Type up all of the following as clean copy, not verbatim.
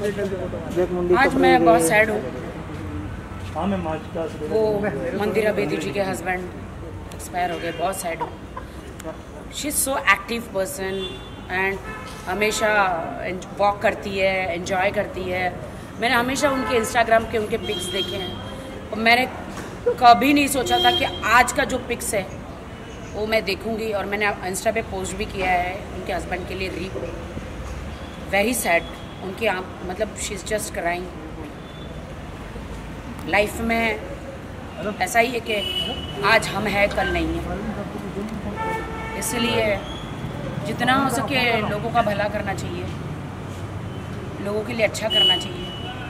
आज मैं बहुत सैड हूँ। वो मंदिरा बेदी जी के हस्बैंड एक्सपायर हो गए, बहुत सैड हूँ। She is so active person and हमेशा वॉक करती है, एंजॉय करती है। मैंने हमेशा उनके इंस्टाग्राम के उनके पिक्स देखे हैं और मैंने कभी नहीं सोचा था कि आज का जो पिक्स है वो मैं देखूंगी। और मैंने इंस्टा पे पोस्ट भी किया है उनके हस्बैंड के लिए रीप। Very sad. उनकी मतलब she is just crying. Life में ऐसा ही है कि आज हम हैं, कल नहीं है। इसलिए जितना हो सके लोगों का भला करना चाहिए, लोगों के लिए अच्छा करना चाहिए।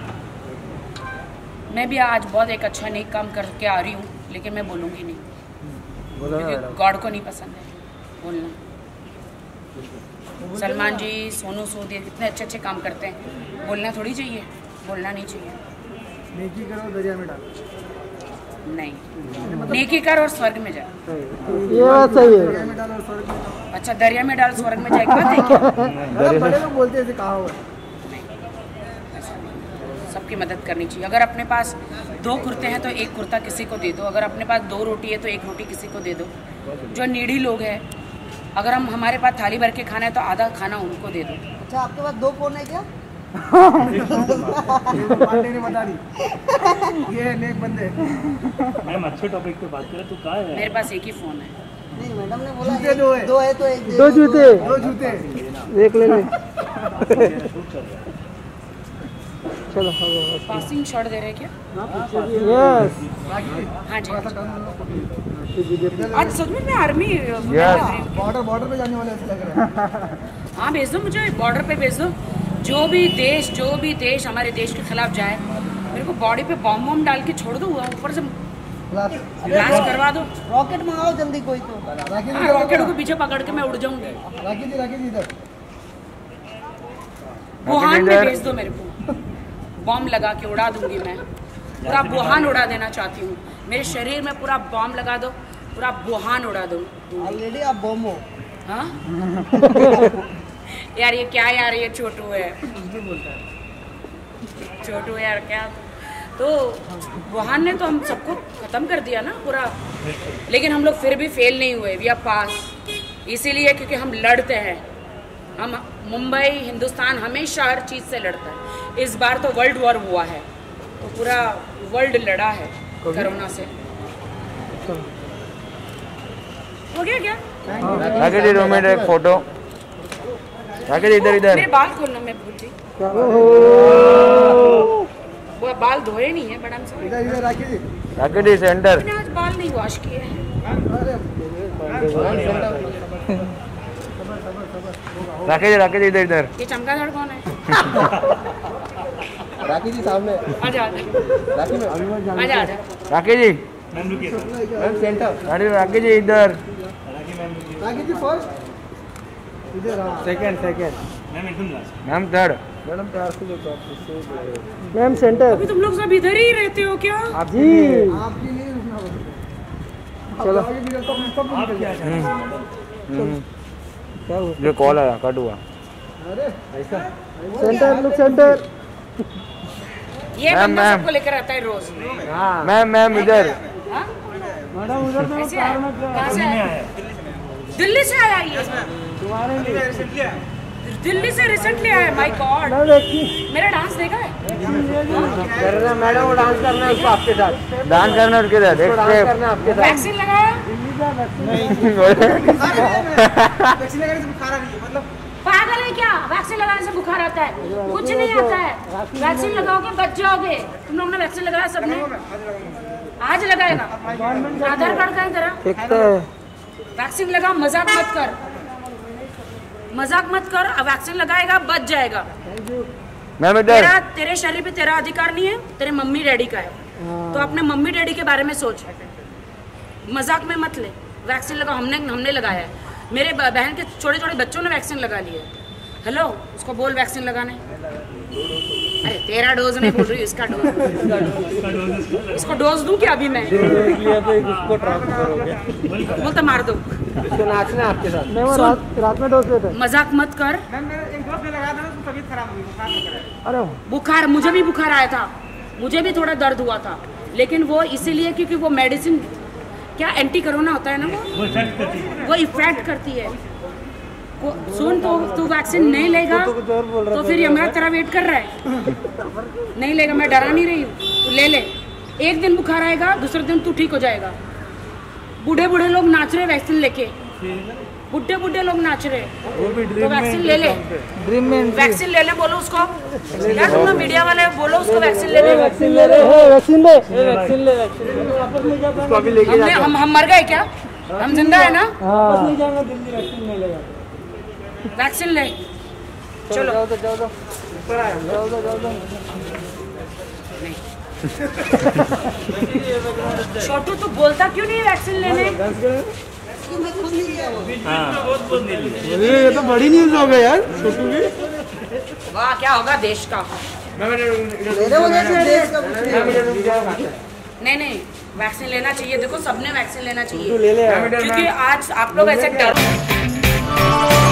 मैं भी आज बहुत एक अच्छा नेक काम करके आ रही हूँ, लेकिन मैं बोलूँगी नहीं क्योंकि गॉड को नहीं पसंद है बोलना। सलमान जी, सोनू सूद ये कितने अच्छे अच्छे काम करते हैं, बोलना थोड़ी चाहिए, बोलना नहीं चाहिए। नेकी करो दरिया में डालो। नहीं, नेकी कर और स्वर्ग में जा। ये बात सही है। दरिया में डालो और स्वर्ग में जाओ। अच्छा, दरिया में डाल स्वर्ग में जाए, बात है क्या? बड़े लोग बोलते हैं, ऐसे कहा हुआ है। सबकी मदद करनी चाहिए। अगर अपने पास 2 कुर्ते हैं तो 1 कुर्ता किसी को दे दो। अगर अपने पास 2 रोटी है तो 1 रोटी किसी को दे दो। जो नीडी लोग हैं, अगर हमारे पास थाली भर के खाना है तो आधा खाना उनको दे दो। अच्छा, आपके पास 2 फोन है क्या? पांडे ने बता दी। ये है नेक बंदे। मैम अच्छे टॉपिक पे बात करें तो क्या है? मेरे पास एक ही फ़ोन है। नहीं, मैडम ने बोला जूते 2 है। 2 है तो 1 2 जूते, 2 जूते देख ले। चलो पासिंग शॉट दे रहे हैं क्या? यस। हाँ जी। आज सच में मैं आर्मी बॉर्डर पे जाने वाले ऐसे लग रहे हैं। हाँ, भेज दो मुझे, बॉर्डर पे भेज दो। जो भी देश हमारे देश के खिलाफ जाए, मेरे को बॉडी पे बॉम्ब वॉम्ब डाल के छोड़ दो, ऊपर से ब्लास्ट करवा दो। रॉकेट मंगाओ जल्दी कोई तो। हाँ, रॉकेट को पीछे पकड़ के मैं उड़ जाऊंगी। राखी जी इधर। वुहान में भेज दो मेरे को, बॉम्ब लगा के उड़ा दूंगी मैं। पूरा वुहान उड़ा देना चाहती हूँ। मेरे शरीर में पूरा बॉम्ब लगा दो, पूरा वुहान उड़ा दो। ऑलरेडी आप बॉम्ब हो। हाँ यार, ये क्या यार, ये छोटू है, छोटू यार क्या। तो वुहान ने तो हम सबको ख़त्म कर दिया ना पूरा, लेकिन हम लोग फिर भी फेल नहीं हुए। वी आर पास, इसीलिए क्योंकि हम लड़ते हैं। हम मुंबई, हिंदुस्तान हमेशा हर चीज़ से लड़ता है। इस बार तो वर्ल्ड वॉर हुआ है, तो पूरा वर्ल्ड लड़ा है कोरोना से। हो गया क्या? राकेश रोमेट एक फोटो। राकेश इधर मेरे बाल खोलना मैं भूल गई। वो बाल धोए नहीं है मैडम से। इधर राखी जी। राकेश सेंटर। मैंने आज बाल नहीं वॉश किए हैं। राकेश इधर। ये चमगादड़ कौन है? राखी जी सामने। आजा आजा आजा आजा। राकेश जी मैम रुकिए। Ma'am centre. राकेश जी इधर। राखी जी फर्स्ट। इधर सेकंड। मैम एकदम लास्ट। Ma'am third. मैडम प्यार से जो मैम सेंटर। अभी तुम लोग सब इधर ही रहते हो क्या? आप जी आपकी नहीं रुकना पड़ेगा। चलो। आप क्या क्या हुआ? जो कॉल आया कट हुआ। अरे ऐसा सेंटर, लुक सेंटर। ये मैम, बंदा मैम। सबको लेकर आता है रोज। मैम इधर। हाँ? मैडम उधर तो कैसे आया? कहाँ से आया? दिल्ली से आया ये। दिल्ली से रिसेंटली आया। माय गॉड, मेरा डांस देखा है? करना मैडम, वो डांस करना है उसको आपके साथ। डांस करना उसके साथ। एक डांस स्टेप। करना आपके साथ। वैक्सीन लगाया? वैक्सीन लगाने से बुखार आ रही है मतलब। पागल है क्या? वैक्सीन लगाने से बुखार आता है? कुछ नहीं आता है। वैक्सीन लगाओगे बच जाओगे। तुम लोगों ने वैक्सीन लगाया सबने? आज लगाएगा। आधार कार्ड का तरह वैक्सीन लगा। मजाक मत कर। वैक्सीन लगाएगा बच जाएगा। मैम इधर। तेरे शरीर पे तेरा अधिकार नहीं है, तेरे मम्मी डैडी का है। तो अपने मम्मी डैडी के बारे में सोच, मजाक में मत ले। वैक्सीन लगा, हमने लगाया है। मेरे बहन के छोटे छोटे बच्चों ने वैक्सीन लगा लिया है। हेलो, उसको बोल वैक्सीन लगाने। अरे तेरा डोज नहीं बोल रही, इसका डोज। इसको डोज दूं क्या अभी मैं? इसको ट्रांसफर हो गया। बोलता मार दो। इसको नाचना है आपके साथ। नहीं वो रात में डोज देते हैं। मजाक मत कर। मैम मेरे एक दोस्त ने लगाया था ना, उसकी तबीयत खराब हुई, बुखार लग रहा है। अरे बुखार, मुझे भी बुखार आया था, मुझे भी थोड़ा दर्द हुआ था, लेकिन वो इसीलिए क्योंकि वो मेडिसिन क्या एंटी कोरोना होता है ना, वो इफेक्ट करती है। सुन, तो तू वैक्सीन नहीं लेगा तो फिर ये मेरा तेरा वेट कर रहा है। नहीं लेगा, मैं डरा नहीं रही हूँ, तू ले ले। एक दिन बुखार आएगा, दूसरे दिन तू ठीक हो जाएगा। बूढ़े बूढ़े लोग नाच रहे वैक्सीन लेके, बुढ़े बुढ़े लोग नाच रहे, तो वैक्सीन ले ले। ड्रीम में वैक्सीन ले ले, बोलो उसको यार, तुम लोग मीडिया वाले बोलो उसको वैक्सीन ले ले। वैक्सीन ले ले, वैक्सीन ले, वैक्सीन ले, वैक्सीन इसको अभी लेके हम मर गए क्या? हम जिंदा है ना? वापस नहीं जाएंगे दिल्ली, वैक्सीन ले लेगा। वैक्सीन ले, चलो। जाओ तो जाओ तो ऊपर आए, जाओ तो जाओ तो। छोटू तू बोलता क्यों नहीं वैक्सीन लेने? मैं खुद नहीं गया वो। ये तो बड़ी न्यूज़ हो गई यार छोटू की। वाह, क्या होगा देश का। मेरे वजह से देश का कुछ नहीं होगा। नहीं, वैक्सीन लेना चाहिए। देखो सबने वैक्सीन लेना चाहिए, ले ले यार। क्योंकि आज आप लोग ऐसे डर